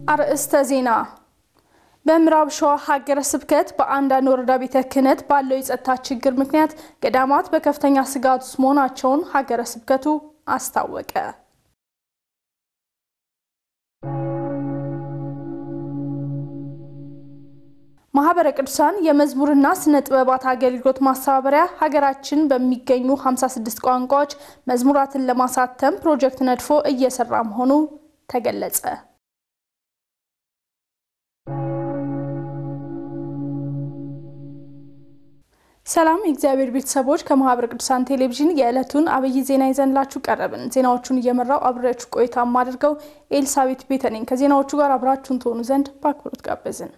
አርእስተ ዜና በምዕራብ ሸዋ ሀገረ ስብከት በአንዳንድ ወረዳ ቤተ ክህነት ባለው የጸጥታ ችግር ምክንያት ገዳማት በከፍተኛ ስጋት ውስጥ መሆናቸውን ሀገረ ስብከቱ አስታወቀ። ማህበረ ቅዱሳን የመዝሙርና ስነ ጥበባት አገልግሎት ማስተባበሪያ ሀገራችን በሚገኙ 56 ቋንቋዎች መዝሙራትን ለማሳተም ፕሮጀክት ነድፎ እየሰራ መሆኑ ተገለጸ። ሰላም እግዚአብሔር ቤተሰቦች ከማህበረ ቅዱሳን ቴሌቪዥን የዕለቱን አብይ ዜና ይዘንላችሁ ቀረብን። ዜናዎቹን እየመራው አብራችሁ ቆይታ ማድርገው ኤልሳቤት ቤተነኝ ከዜናዎቹ ጋር አብራችሁን ተሆኑ ዘንድ በአክብሮት ጋበዝን።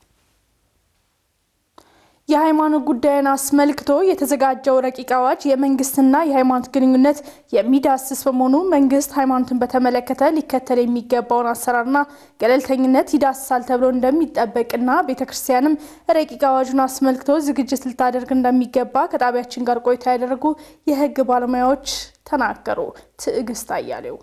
የሃይማኖት ጉዳይን አስመልክቶ የተዘጋጀው ረቂቅ አዋጅ የመንግስትና የሃይማኖት ግንኙነት የሚዳስስ በመሆኑ መንግስት ሃይማኖትን በተመለከተ ሊከተል የሚገባውን አሰራርና ገለልተኝነት ይዳስሳል ተብሎ እንደሚጠበቅና ቤተክርስቲያንም ረቂቅ አዋጁን አስመልክቶ ዝግጅት ልታደርግ እንደሚገባ ከጣቢያችን ጋር ቆይታ ያደረጉ የህግ ባለሙያዎች ተናገሩ። ትዕግስት አያሌው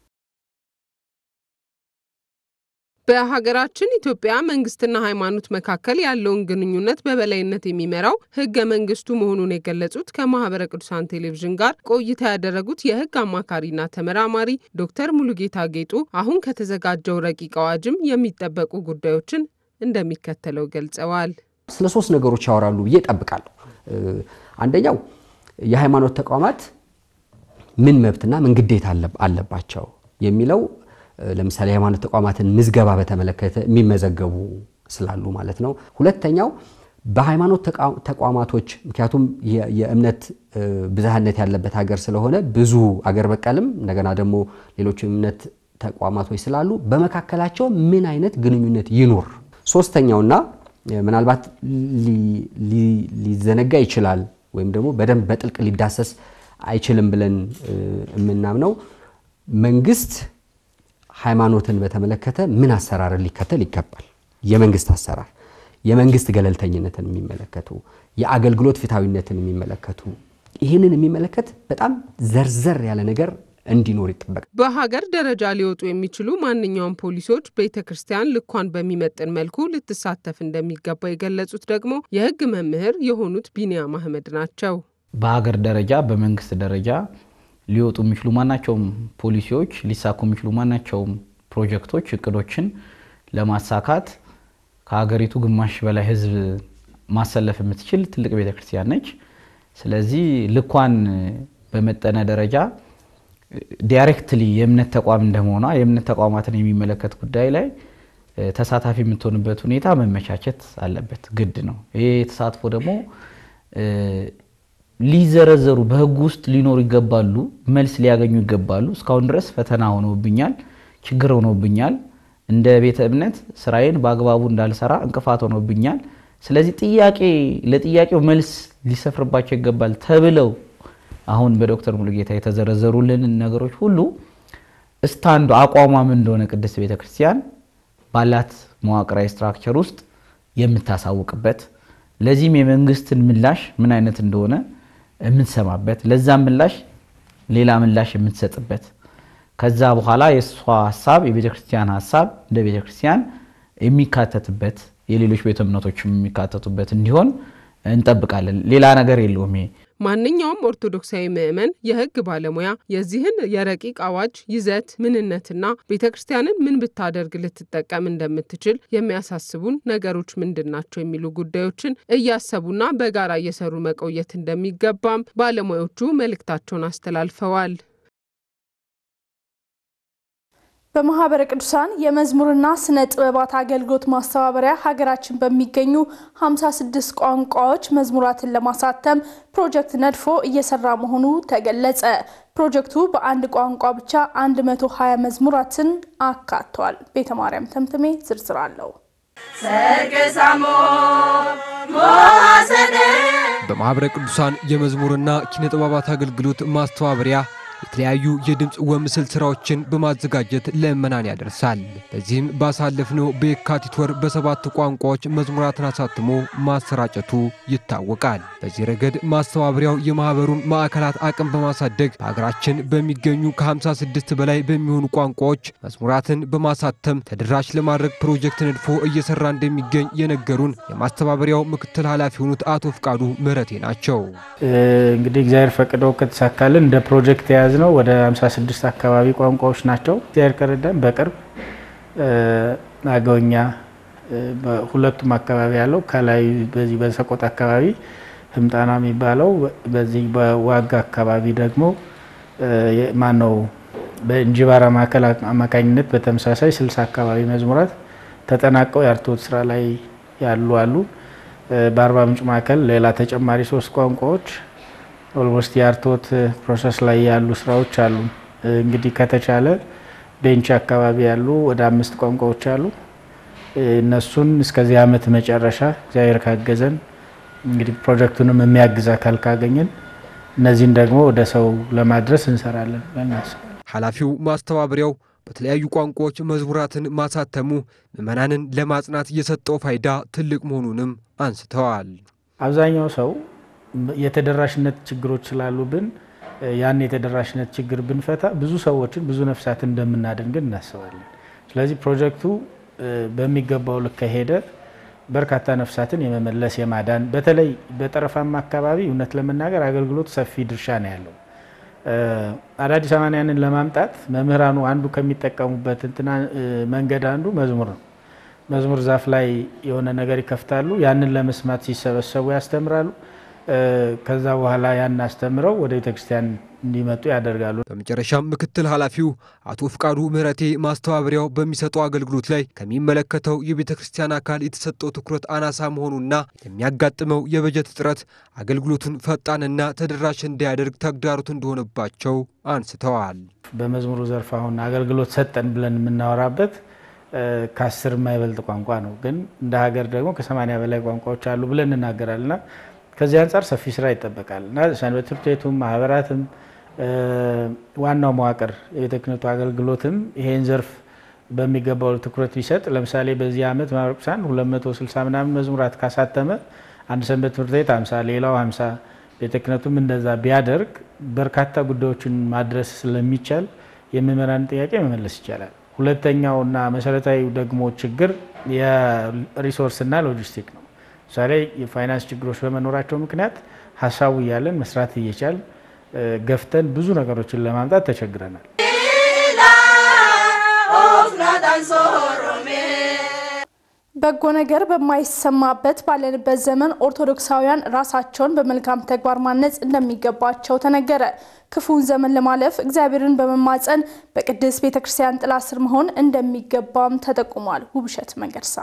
በሀገራችን ኢትዮጵያ መንግስትና ሃይማኖት መካከል ያለውን ግንኙነት በበላይነት የሚመራው ህገ መንግስቱ መሆኑን የገለጹት ከማህበረ ቅዱሳን ቴሌቪዥን ጋር ቆይታ ያደረጉት የህግ አማካሪና ተመራማሪ ዶክተር ሙሉጌታ ጌጡ አሁን ከተዘጋጀው ረቂቅ አዋጅም የሚጠበቁ ጉዳዮችን እንደሚከተለው ገልጸዋል። ስለ ሶስት ነገሮች ያወራሉ ብዬ እጠብቃለሁ። አንደኛው የሃይማኖት ተቋማት ምን መብትና ምን ግዴታ አለባቸው የሚለው ለምሳሌ የሃይማኖት ተቋማትን ምዝገባ በተመለከተ የሚመዘገቡ ስላሉ ማለት ነው። ሁለተኛው በሃይማኖት ተቋማቶች ምክንያቱም የእምነት ብዝሃነት ያለበት ሀገር ስለሆነ ብዙ ሀገር በቀልም እንደገና ደግሞ ሌሎች እምነት ተቋማቶች ስላሉ በመካከላቸው ምን አይነት ግንኙነት ይኖር። ሶስተኛውና ምናልባት ሊዘነጋ ይችላል ወይም ደግሞ በደንብ በጥልቅ ሊዳሰስ አይችልም ብለን የምናምነው መንግስት ሃይማኖትን በተመለከተ ምን አሰራር ሊከተል ይገባል። የመንግስት አሰራር የመንግስት ገለልተኝነትን የሚመለከቱ የአገልግሎት ፍትሃዊነትን የሚመለከቱ ይሄንን የሚመለከት በጣም ዘርዘር ያለ ነገር እንዲኖር ይጠበቃል። በሀገር ደረጃ ሊወጡ የሚችሉ ማንኛውም ፖሊሲዎች ቤተክርስቲያን ልኳን በሚመጥን መልኩ ልትሳተፍ እንደሚገባ የገለጹት ደግሞ የህግ መምህር የሆኑት ቢኒያም አህመድ ናቸው። በሀገር ደረጃ በመንግስት ደረጃ ሊወጡ የሚችሉ ማናቸውም ፖሊሲዎች ሊሳኩ የሚችሉ ማናቸውም ፕሮጀክቶች እቅዶችን ለማሳካት ከሀገሪቱ ግማሽ በላይ ህዝብ ማሰለፍ የምትችል ትልቅ ቤተክርስቲያን ነች። ስለዚህ ልኳን በመጠነ ደረጃ ዳይሬክትሊ የእምነት ተቋም እንደሆነ የእምነት ተቋማትን የሚመለከት ጉዳይ ላይ ተሳታፊ የምትሆንበት ሁኔታ መመቻቸት አለበት፣ ግድ ነው። ይሄ ተሳትፎ ደግሞ ሊዘረዘሩ በህግ ውስጥ ሊኖር ይገባሉ፣ መልስ ሊያገኙ ይገባሉ። እስካሁን ድረስ ፈተና ሆኖብኛል፣ ችግር ሆኖብኛል፣ እንደ ቤተ እምነት ስራዬን በአግባቡ እንዳልሰራ እንቅፋት ሆኖብኛል። ስለዚህ ለጥያቄው መልስ ሊሰፍርባቸው ይገባል ተብለው አሁን በዶክተር ሙሉጌታ የተዘረዘሩልን ነገሮች ሁሉ ስታንዱ አቋሟም እንደሆነ ቅድስት ቤተክርስቲያን ባላት መዋቅራዊ ስትራክቸር ውስጥ የምታሳውቅበት ለዚህም የመንግስትን ምላሽ ምን አይነት እንደሆነ የምንሰማበት ለዛም ምላሽ ሌላ ምላሽ የምትሰጥበት ከዛ በኋላ የሷ ሐሳብ የቤተክርስቲያን ሐሳብ እንደ ቤተክርስቲያን የሚካተትበት የሌሎች ቤተ እምነቶችም የሚካተቱበት እንዲሆን እንጠብቃለን። ሌላ ነገር የለውም። ማንኛውም ኦርቶዶክሳዊ ምእመን የህግ ባለሙያ የዚህን የረቂቅ አዋጅ ይዘት ምንነትና ቤተክርስቲያንን ምን ብታደርግ ልትጠቀም እንደምትችል የሚያሳስቡን ነገሮች ምንድናቸው የሚሉ ጉዳዮችን እያሰቡና በጋራ እየሰሩ መቆየት እንደሚገባም ባለሙያዎቹ መልእክታቸውን አስተላልፈዋል። በማህበረ ቅዱሳን የመዝሙርና ስነ ጥበባት አገልግሎት ማስተባበሪያ ሀገራችን በሚገኙ 56 ቋንቋዎች መዝሙራትን ለማሳተም ፕሮጀክት ነድፎ እየሰራ መሆኑ ተገለጸ። ፕሮጀክቱ በአንድ ቋንቋ ብቻ 120 መዝሙራትን አካቷል። ቤተ ማርያም ተምትሜ ዝርዝር አለው። በማህበረ ቅዱሳን የመዝሙርና ኪነ ጥበባት አገልግሎት ማስተባበሪያ የተለያዩ የድምጽ ወምስል ስራዎችን በማዘጋጀት ለምእመናን ያደርሳል። በዚህም ባሳለፍነው በየካቲት ወር በ7 ቋንቋዎች መዝሙራትን አሳትሞ ማሰራጨቱ ይታወቃል። በዚህ ረገድ ማስተባበሪያው የማህበሩን ማዕከላት አቅም በማሳደግ በሀገራችን በሚገኙ ከ56 በላይ በሚሆኑ ቋንቋዎች መዝሙራትን በማሳተም ተደራሽ ለማድረግ ፕሮጀክት ነድፎ እየሰራ እንደሚገኝ የነገሩን የማስተባበሪያው ምክትል ኃላፊ ሆኑት አቶ ፍቃዱ ምህረቴ ናቸው። እንግዲህ እግዚአብሔር ፈቅዶ ከተሳካልን እንደ ፕሮጀክት የያዝነው ወደ 56 አካባቢ ቋንቋዎች ናቸው። እግዚአብሔር ከረዳን በቅርብ አገውኛ በሁለቱም አካባቢ ያለው ከላይ በዚህ በሰቆጣ አካባቢ ህምጣና የሚባለው በዚህ በዋጋ አካባቢ ደግሞ ማነው በእንጂባራ ማዕከል አማካኝነት በተመሳሳይ 60 አካባቢ መዝሙራት ተጠናቀው የአርቶት ስራ ላይ ያሉ አሉ። በአርባ ምንጭ ማዕከል ሌላ ተጨማሪ 3 ቋንቋዎች ኦልሞስት የአርቶት ፕሮሰስ ላይ ያሉ ስራዎች አሉ። እንግዲህ ከተቻለ ቤንች አካባቢ ያሉ ወደ 5 ቋንቋዎች አሉ። እነሱን እስከዚህ ዓመት መጨረሻ እግዚአብሔር ካገዘን እንግዲህ ፕሮጀክቱንም የሚያግዝ አካል ካገኘን እነዚህን ደግሞ ወደ ሰው ለማድረስ እንሰራለን ለናስ ኃላፊው ማስተባበሪያው በተለያዩ ቋንቋዎች መዝሙራትን ማሳተሙ ምእመናንን ለማጽናት የሰጠው ፋይዳ ትልቅ መሆኑንም አንስተዋል። አብዛኛው ሰው የተደራሽነት ችግሮች ስላሉብን ያን የተደራሽነት ችግር ብንፈታ ብዙ ሰዎችን ብዙ ነፍሳትን እንደምናድን ግን እናስባለን። ስለዚህ ፕሮጀክቱ በሚገባው ልክ ሄደ በርካታ ነፍሳትን የመመለስ የማዳን በተለይ በጠረፋማ አካባቢ እውነት ለመናገር አገልግሎት ሰፊ ድርሻ ነው ያለው። አዳዲስ አማንያንን ለማምጣት መምህራኑ አንዱ ከሚጠቀሙበት መንገድ አንዱ መዝሙር ነው። መዝሙር ዛፍ ላይ የሆነ ነገር ይከፍታሉ፣ ያንን ለመስማት ሲሰበሰቡ ያስተምራሉ። ከዛ በኋላ ያን አስተምረው ወደ ቤተክርስቲያን እንዲመጡ ያደርጋሉ። በመጨረሻም ምክትል ኃላፊው አቶ ፍቃዱ ምህረቴ ማስተባበሪያው በሚሰጠው አገልግሎት ላይ ከሚመለከተው የቤተክርስቲያን አካል የተሰጠው ትኩረት አናሳ መሆኑና የሚያጋጥመው የበጀት እጥረት አገልግሎቱን ፈጣንና ተደራሽ እንዲያደርግ ተግዳሮት እንደሆነባቸው አንስተዋል። በመዝሙሩ ዘርፍ አሁን አገልግሎት ሰጠን ብለን የምናወራበት ከ10 የማይበልጥ ቋንቋ ነው። ግን እንደ ሀገር ደግሞ ከ80 በላይ ቋንቋዎች አሉ ብለን እናገራልና ከዚህ አንፃር ሰፊ ስራ ይጠበቃል እና ሰንበት ትምህርት ቤቱም ማህበራትም ዋናው መዋቅር የቤተ ክህነቱ አገልግሎትም ይሄን ዘርፍ በሚገባው ትኩረት ቢሰጥ ለምሳሌ በዚህ ዓመት ማህበረ ቅዱሳን 260 ምናምን መዝሙራት ካሳተመ አንድ ሰንበት ትምህርት ቤት 50 ሌላው 50 ቤተ ክህነቱም እንደዛ ቢያደርግ በርካታ ጉዳዮችን ማድረስ ስለሚቻል የምእመናን ጥያቄ መመለስ ይቻላል። ሁለተኛውና መሰረታዊው ደግሞ ችግር የሪሶርስና ሎጂስቲክ ነው። ዛሬ የፋይናንስ ችግሮች በመኖራቸው ምክንያት ሐሳቡ ያለን መስራት እየቻል ገፍተን ብዙ ነገሮችን ለማምጣት ተቸግረናል። በጎ ነገር በማይሰማበት ባለንበት ዘመን ኦርቶዶክሳውያን ራሳቸውን በመልካም ተግባር ማነጽ እንደሚገባቸው ተነገረ። ክፉን ዘመን ለማለፍ እግዚአብሔርን በመማጸን በቅድስት ቤተክርስቲያን ጥላ ስር መሆን እንደሚገባም ተጠቁሟል። ውብሸት መንገርሳ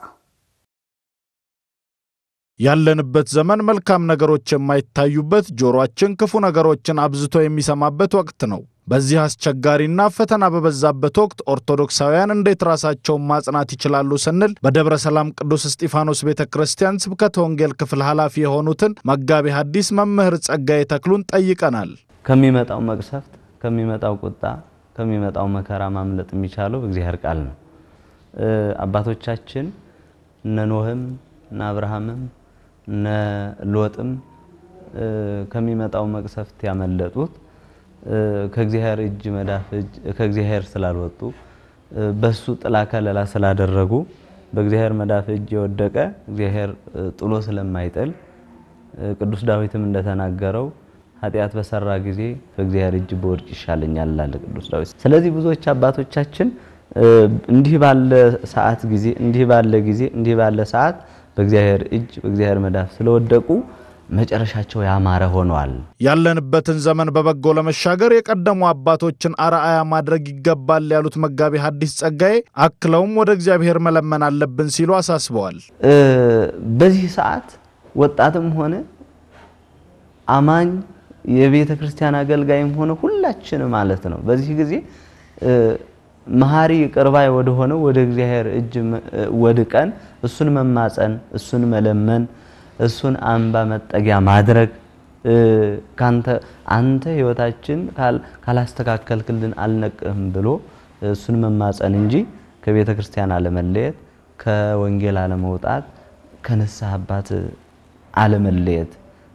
ያለንበት ዘመን መልካም ነገሮች የማይታዩበት ጆሮአችን ክፉ ነገሮችን አብዝቶ የሚሰማበት ወቅት ነው። በዚህ አስቸጋሪና ፈተና በበዛበት ወቅት ኦርቶዶክሳውያን እንዴት ራሳቸውን ማጽናት ይችላሉ ስንል በደብረ ሰላም ቅዱስ እስጢፋኖስ ቤተክርስቲያን ስብከተ ወንጌል ክፍል ኃላፊ የሆኑትን መጋቢ ሐዲስ መምህር ጸጋዬ ተክሉን ጠይቀናል። ከሚመጣው መቅሰፍት፣ ከሚመጣው ቁጣ፣ ከሚመጣው መከራ ማምለጥ የሚቻለው በእግዚአብሔር ቃል ነው። አባቶቻችን እነ ኖህም እነ አብርሃምም እነ ሎጥም ከሚመጣው መቅሰፍት ያመለጡት ከእግዚአብሔር እጅ መዳፍ ከእግዚአብሔር ስላልወጡ በሱ ጥላ ከለላ ስላደረጉ በእግዚአብሔር መዳፍ እጅ የወደቀ እግዚአብሔር ጥሎ ስለማይጥል ቅዱስ ዳዊትም እንደተናገረው ኃጢአት በሰራ ጊዜ በእግዚአብሔር እጅ በወድቅ ይሻለኛል ይላል ቅዱስ ዳዊት። ስለዚህ ብዙዎች አባቶቻችን እንዲህ ባለ ሰዓት ጊዜ እንዲህ ባለ ሰዓት በእግዚአብሔር እጅ በእግዚአብሔር መዳፍ ስለወደቁ መጨረሻቸው ያማረ ሆነዋል። ያለንበትን ዘመን በበጎ ለመሻገር የቀደሙ አባቶችን አርአያ ማድረግ ይገባል ያሉት መጋቢ ሐዲስ ጸጋዬ አክለውም ወደ እግዚአብሔር መለመን አለብን ሲሉ አሳስበዋል። በዚህ ሰዓት ወጣትም ሆነ አማኝ የቤተ ክርስቲያን አገልጋይም ሆነ ሁላችን ማለት ነው በዚህ ጊዜ መሐሪ ቅርባይ ወደ ሆነው ወደ እግዚአብሔር እጅ ወድቀን እሱን መማጸን እሱን መለመን እሱን አምባ መጠጊያ ማድረግ አንተ ህይወታችን ካላስተካከልክልን አልነቅህም ብሎ እሱን መማጸን እንጂ ከቤተ ክርስቲያን አለመለየት ከወንጌል አለመውጣት ከነሳህ አባት አለመለየት።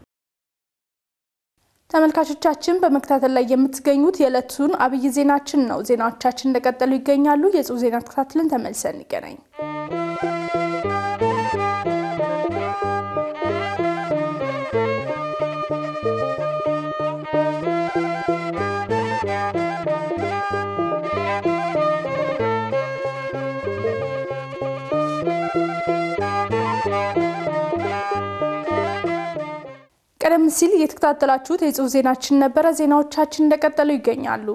ተመልካቾቻችን በመከታተል ላይ የምትገኙት የዕለቱን አብይ ዜናችን ነው። ዜናዎቻችን እንደቀጠሉ ይገኛሉ። የጽሁፍ ዜና ተከታትለን ተመልሰን እንገናኝ። ቀደም ሲል የተከታተላችሁት የጽሁፍ ዜናችን ነበር። ዜናዎቻችን እንደቀጠሉ ይገኛሉ።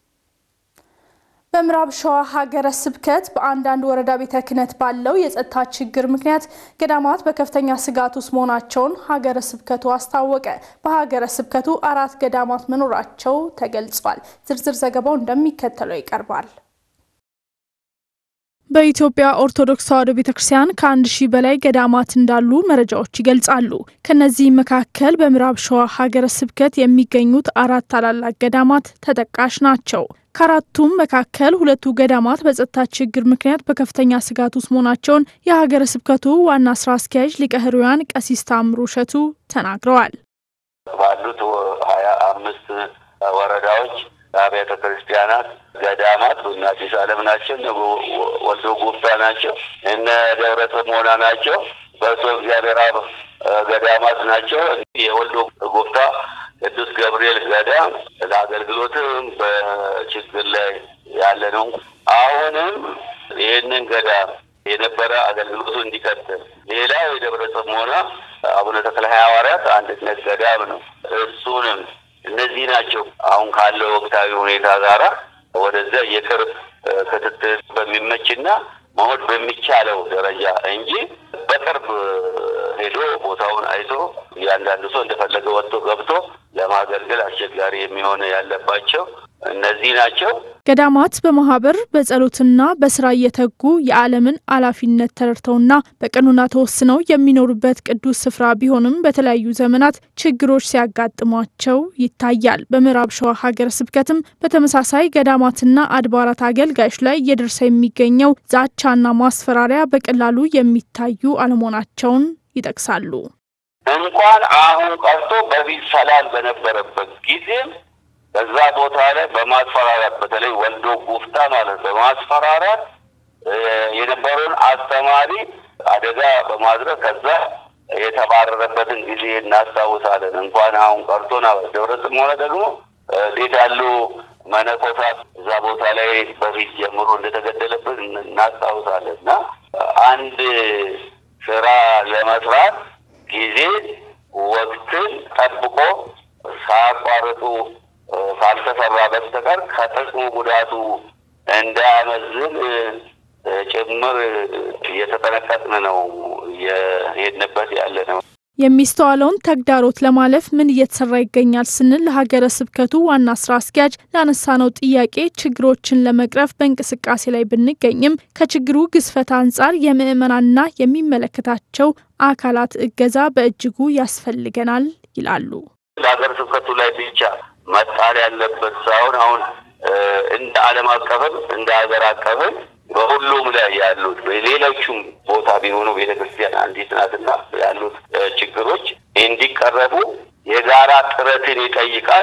በምዕራብ ሸዋ ሀገረ ስብከት በአንዳንድ ወረዳ ቤተ ክህነት ባለው የጸጥታ ችግር ምክንያት ገዳማት በከፍተኛ ስጋት ውስጥ መሆናቸውን ሀገረ ስብከቱ አስታወቀ። በሀገረ ስብከቱ 4 ገዳማት መኖራቸው ተገልጿል። ዝርዝር ዘገባው እንደሚከተለው ይቀርባል። በኢትዮጵያ ኦርቶዶክስ ተዋሕዶ ቤተክርስቲያን ከ1000 በላይ ገዳማት እንዳሉ መረጃዎች ይገልጻሉ። ከነዚህ መካከል በምዕራብ ሸዋ ሀገረ ስብከት የሚገኙት 4 ታላላቅ ገዳማት ተጠቃሽ ናቸው። ከአራቱም መካከል 2 ገዳማት በጸጥታ ችግር ምክንያት በከፍተኛ ስጋት ውስጥ መሆናቸውን የሀገረ ስብከቱ ዋና ስራ አስኪያጅ ሊቀ ሕሩያን ቀሲስ ታምሩ እሸቱ ተናግረዋል። ባሉት 25 ወረዳዎች አብያተ ክርስቲያናት ገዳማት በእናትሽ ዓለም ናቸው፣ ወልዶ ጉፍታ ናቸው፣ እነ ደብረ ጽሞና ናቸው፣ በሶ እግዚአብሔር አብ ገዳማት ናቸው። የወልዶ ጉፍታ ቅዱስ ገብርኤል ገዳም ለአገልግሎትም በችግር ላይ ያለ ነው። አሁንም ይህንን ገዳም የነበረ አገልግሎቱ እንዲቀጥል ሌላው የደብረ ጽሞና አቡነ ተክለ ሐዋርያት አንድነት ገዳም ነው። እሱንም እነዚህ ናቸው አሁን ካለው ወቅታዊ ሁኔታ ጋራ ወደዛ የቅርብ ክትትል በሚመችና መሆን በሚቻለው ደረጃ እንጂ በቅርብ ሄዶ ቦታውን አይቶ ያንዳንዱ ሰው እንደፈለገ ወጥቶ ገብቶ ለማገልገል አስቸጋሪ የሚሆን ያለባቸው እነዚህ ናቸው። ገዳማት በማህበር በጸሎትና በስራ እየተጉ የዓለምን አላፊነት ተረድተውና በቀኖና ተወስነው የሚኖሩበት ቅዱስ ስፍራ ቢሆንም በተለያዩ ዘመናት ችግሮች ሲያጋጥሟቸው ይታያል። በምዕራብ ሸዋ ሀገረ ስብከትም በተመሳሳይ ገዳማትና አድባራት አገልጋዮች ላይ እየደረሰ የሚገኘው ዛቻና ማስፈራሪያ በቀላሉ የሚታዩ አለመሆናቸውን ይጠቅሳሉ። እንኳን አሁን ቀርቶ በፊት ሰላም በነበረበት ጊዜ በዛ ቦታ ላይ በማስፈራራት በተለይ ወልዶ ጉፍታ ማለት በማስፈራራት የነበረውን አስተማሪ አደጋ በማድረግ ከዛ የተባረረበትን ጊዜ እናስታውሳለን። እንኳን አሁን ቀርቶና ደብረ ጽሞና ደግሞ ሌት ያሉ መነኮሳት እዛ ቦታ ላይ በፊት ጀምሮ እንደተገደለበት እናስታውሳለንና አንድ ስራ ለመስራት ጊዜ ወቅትን ጠብቆ ሳያቋርጡ ካልተሰራ በስተቀር ከጥቅሙ ጉዳቱ እንዳያመዝን ጭምር እየተጠነቀቅን ነው የሄድንበት ያለ ነው። የሚስተዋለውን ተግዳሮት ለማለፍ ምን እየተሰራ ይገኛል ስንል ለሀገረ ስብከቱ ዋና ስራ አስኪያጅ ላነሳነው ጥያቄ ችግሮችን ለመቅረፍ በእንቅስቃሴ ላይ ብንገኝም ከችግሩ ግዝፈት አንጻር የምዕመናንና የሚመለከታቸው አካላት እገዛ በእጅጉ ያስፈልገናል ይላሉ። ለሀገረ ስብከቱ ላይ ብቻ መጣል ያለበት ሳይሆን አሁን እንደ ዓለም አቀፍም እንደ ሀገር አቀፍም በሁሉም ላይ ያሉት በሌሎችም ቦታ ቢሆኑ ቤተክርስቲያን አንዲት ናትና ያሉት ችግሮች እንዲቀረቡ የጋራ ጥረትን ይጠይቃል።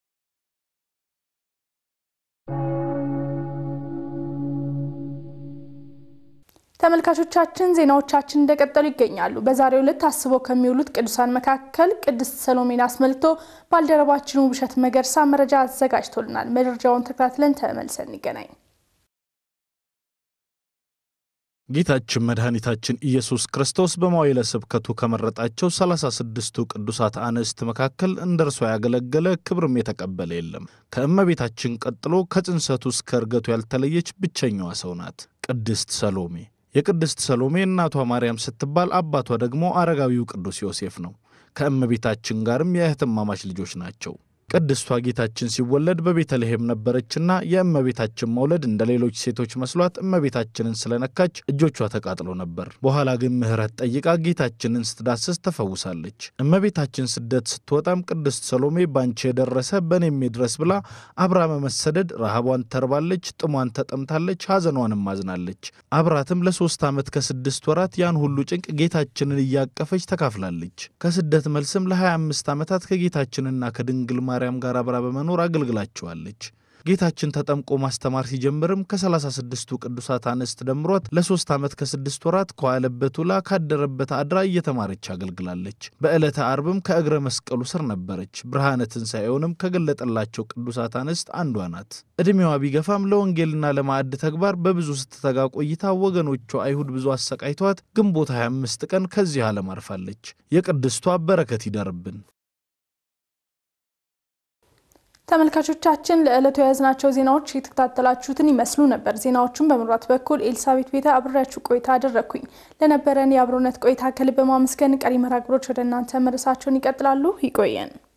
ተመልካቾቻችን ዜናዎቻችን እንደቀጠሉ ይገኛሉ። በዛሬው ዕለት ታስበው ከሚውሉት ቅዱሳን መካከል ቅድስት ሰሎሜን አስመልክቶ ባልደረባችን ውብሸት መገርሳ መረጃ አዘጋጅቶልናል። መረጃውን ተከታትለን ተመልሰን እንገናኝ። ጌታችን መድኃኒታችን ኢየሱስ ክርስቶስ በመዋዕለ ስብከቱ ከመረጣቸው 36ቱ ቅዱሳት አንስት መካከል እንደርሷ ያገለገለ ክብርም የተቀበለ የለም። ከእመቤታችን ቀጥሎ ከጽንሰቱ እስከ ዕርገቱ ያልተለየች ብቸኛዋ ሰው ናት ቅድስት ሰሎሜ። የቅድስት ሰሎሜ እናቷ ማርያም ስትባል አባቷ ደግሞ አረጋዊው ቅዱስ ዮሴፍ ነው። ከእመቤታችን ጋርም የእህትማማች ልጆች ናቸው። ቅድስቷ ጌታችን ሲወለድ በቤተልሔም ነበረችና የእመቤታችን መውለድ እንደ ሌሎች ሴቶች መስሏት እመቤታችንን ስለነካች እጆቿ ተቃጥለው ነበር። በኋላ ግን ምሕረት ጠይቃ ጌታችንን ስትዳስስ ተፈውሳለች። እመቤታችን ስደት ስትወጣም ቅድስት ሰሎሜ ባንቺ የደረሰ በኔም ይድረስ ብላ አብራ በመሰደድ ረሃቧን ተርባለች፣ ጥሟን ተጠምታለች፣ ሐዘኗንም አዝናለች። አብራትም ለ3 ዓመት ከ6 ወራት ያን ሁሉ ጭንቅ ጌታችንን እያቀፈች ተካፍላለች። ከስደት መልስም ለ25 ዓመታት ከጌታችንና ከድንግል ማርያም ጋር አብራ በመኖር አገልግላቸዋለች። ጌታችን ተጠምቆ ማስተማር ሲጀምርም ከ36ቱ ቅዱሳት አንስት ደምሯት ለ3 ዓመት ከ6 ወራት ከዋለበት ውላ ካደረበት አድራ እየተማረች አገልግላለች። በዕለተ ዓርብም ከእግረ መስቀሉ ስር ነበረች። ብርሃነ ትንሣኤውንም ከገለጠላቸው ቅዱሳት አንስት አንዷ ናት። ዕድሜዋ ቢገፋም ለወንጌልና ለማዕድ ተግባር በብዙ ስትተጋ ቆይታ ወገኖቿ አይሁድ ብዙ አሰቃይተዋት ግንቦት 25 ቀን ከዚህ ዓለም አርፋለች። የቅድስቷ በረከት ይደርብን። ተመልካቾቻችን ለዕለቱ የያዝናቸው ዜናዎች የተከታተላችሁትን ይመስሉ ነበር። ዜናዎቹን በመምራት በኩል ኤልሳቤት ቤተ አብሬያችሁ ቆይታ አደረኩኝ። ለነበረን የአብሮነት ቆይታ ከልብ በማመስገን ቀሪ መርሃ ግብሮች ወደ እናንተ መድረሳቸውን ይቀጥላሉ። ይቆየን።